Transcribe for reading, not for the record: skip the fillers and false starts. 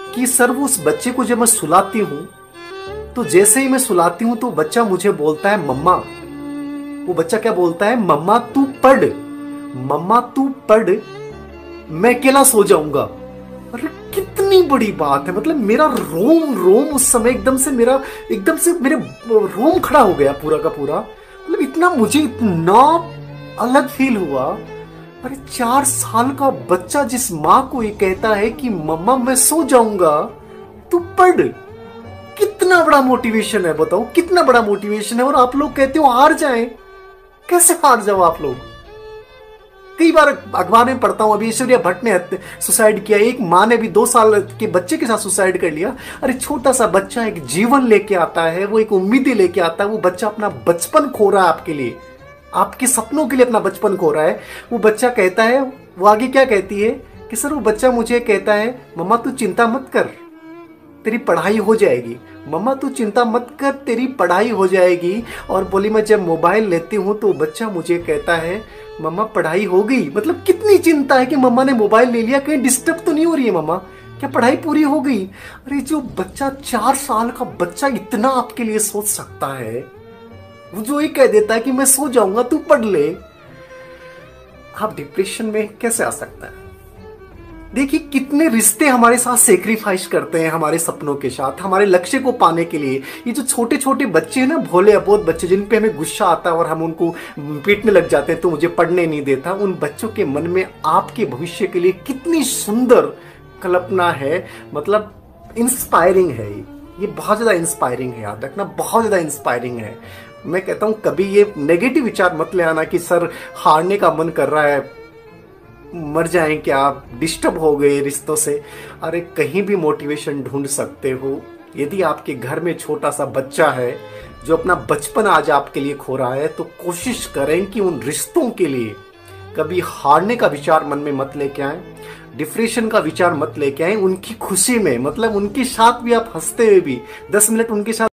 कि सर वो उस बच्चे को जब मैं सुलाती हूँ तो जैसे ही मैं सुलाती हूँ तो बच्चा मुझे बोलता है मम्मा। वो बच्चा क्या बोलता है? मम्मा तू पढ़, मम्मा तू पढ़, मैं अकेला सो जाऊंगा। अरे कितनी बड़ी बात है। मतलब मेरा रोम रोम उस समय एकदम से मेरे रोम खड़ा हो गया पूरा का पूरा। मतलब इतना मुझे इतना अलग फील हुआ। अरे 4 साल का बच्चा जिस माँ को ये कहता है कि मम्मा मैं सो जाऊंगा, तू पढ़। कितना बड़ा मोटिवेशन है, बताओ कितना बड़ा मोटिवेशन है। और आप लोग कहते हो हार जाएं। कैसे हार जाओ आप लोग? कई बार अखबार में पढ़ता हूं, अभी ऐश्वर्या भट्ट ने सुसाइड किया, एक माँ ने भी 2 साल के बच्चे के साथ सुसाइड कर लिया। अरे छोटा सा बच्चा एक जीवन लेके आता है, वो एक उम्मीदें लेके आता है। वो बच्चा अपना बचपन खो रहा है आपके लिए, आपके सपनों के लिए अपना बचपन खो रहा है। वो बच्चा कहता है, वो आगे क्या कहती है कि सर वो बच्चा मुझे कहता है मम्मा तू चिंता मत कर, तेरी पढ़ाई हो जाएगी। मम्मा तू चिंता मत कर, तेरी पढ़ाई हो जाएगी। और बोली मैं जब मोबाइल लेती हूँ तो बच्चा मुझे कहता है मम्मा पढ़ाई हो गई। मतलब कितनी चिंता है कि मम्मा ने मोबाइल ले लिया, कहीं डिस्टर्ब तो नहीं हो रही है मम्मा, क्या पढ़ाई पूरी हो गई। अरे जो बच्चा 4 साल का बच्चा इतना आपके लिए सोच सकता है, वो जो ये कह देता है कि मैं सो जाऊंगा तू पढ़ ले, आप डिप्रेशन में कैसे आ सकता है? देखिए कितने रिश्ते हमारे साथ सेक्रीफाइस करते हैं हमारे सपनों के साथ, हमारे लक्ष्य को पाने के लिए। ये जो छोटे छोटे बच्चे हैं ना, भोले अबोध बच्चे, जिन पे हमें गुस्सा आता है और हम उनको पीटने लग जाते हैं तो मुझे पढ़ने नहीं देता, उन बच्चों के मन में आपके भविष्य के लिए कितनी सुंदर कल्पना है। मतलब इंस्पायरिंग है ये बहुत ज्यादा इंस्पायरिंग है, याद रखना बहुत ज्यादा इंस्पायरिंग है। मैं कहता हूं कभी ये नेगेटिव विचार मत ले आना कि सर हारने का मन कर रहा है, मर जाएं क्या, डिस्टर्ब हो गए रिश्तों से। अरे कहीं भी मोटिवेशन ढूंढ सकते हो। यदि आपके घर में छोटा सा बच्चा है जो अपना बचपन आज आपके लिए खो रहा है, तो कोशिश करें कि उन रिश्तों के लिए कभी हारने का विचार मन में मत लेके आए, डिप्रेशन का विचार मत लेके आए। उनकी खुशी में, मतलब उनके साथ भी आप हंसते हुए भी 10 मिनट उनके साथ